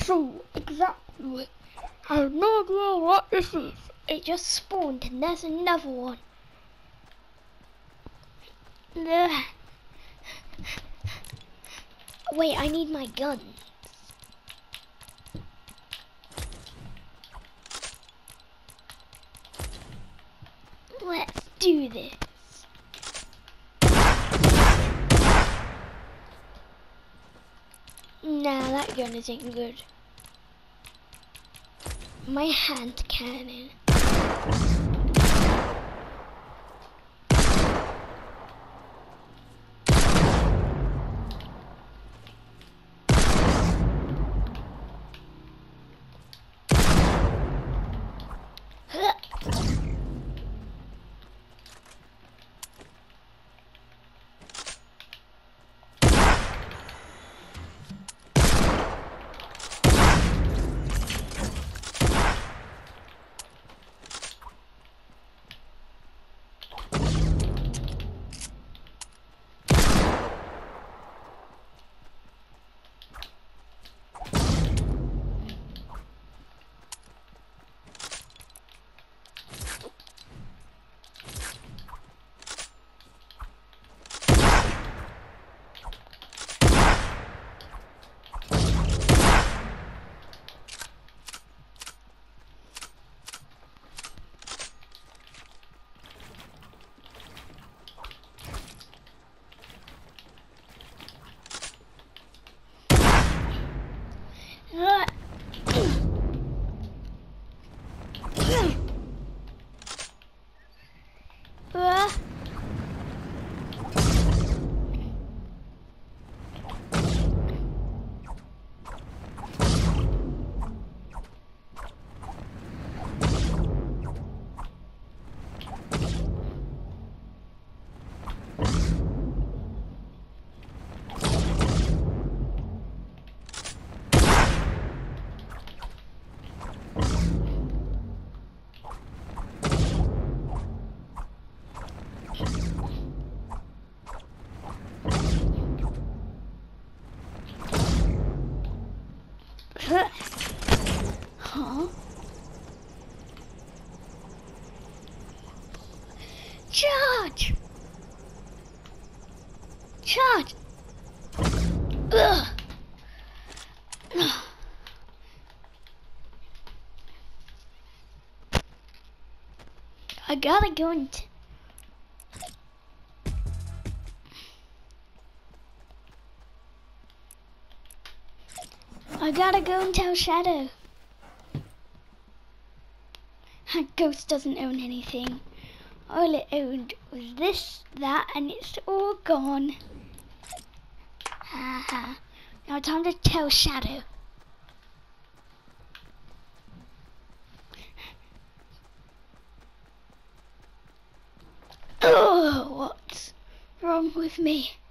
So, exactly. I have no idea what this is. It just spawned and there's another one. Ugh. Wait, I need my gun. Let's do this. Nah, that gun isn't good. My hand cannon. Huh? Charge! Charge! Ugh. I gotta go and tell Shadow. Ghost doesn't own anything. All it owned was this, that, and it's all gone. Haha. Now time to tell Shadow. Oh, what's wrong with me?